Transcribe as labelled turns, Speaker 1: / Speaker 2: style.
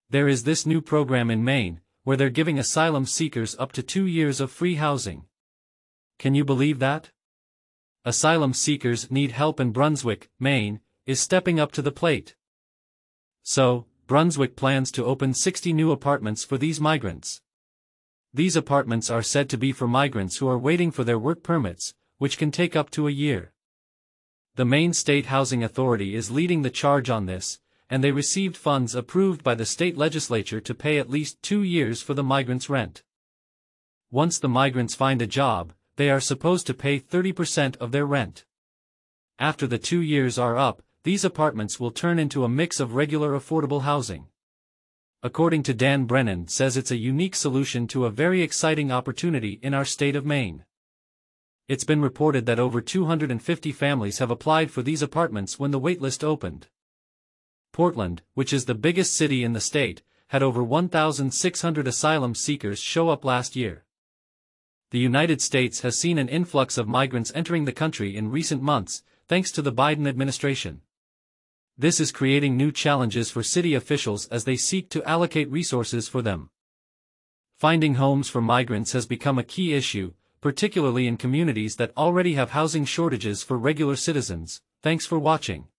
Speaker 1: There is this new program in Maine, where they're giving asylum seekers up to 2 years of free housing. Can you believe that? Asylum seekers need help, and Brunswick, Maine, is stepping up to the plate. So, Brunswick plans to open 60 new apartments for these migrants. These apartments are said to be for migrants who are waiting for their work permits, which can take up to a year. The Maine State Housing Authority is leading the charge on this, and they received funds approved by the state legislature to pay at least 2 years for the migrants' rent. Once the migrants find a job, they are supposed to pay 30% of their rent. After the 2 years are up, these apartments will turn into a mix of regular affordable housing. According to Dan Brennan, says it's a unique solution to a very exciting opportunity in our state of Maine. It's been reported that over 250 families have applied for these apartments when the waitlist opened. Portland, which is the biggest city in the state, had over 1,600 asylum seekers show up last year. The United States has seen an influx of migrants entering the country in recent months, thanks to the Biden administration. This is creating new challenges for city officials as they seek to allocate resources for them. Finding homes for migrants has become a key issue, particularly in communities that already have housing shortages for regular citizens. Thanks for watching.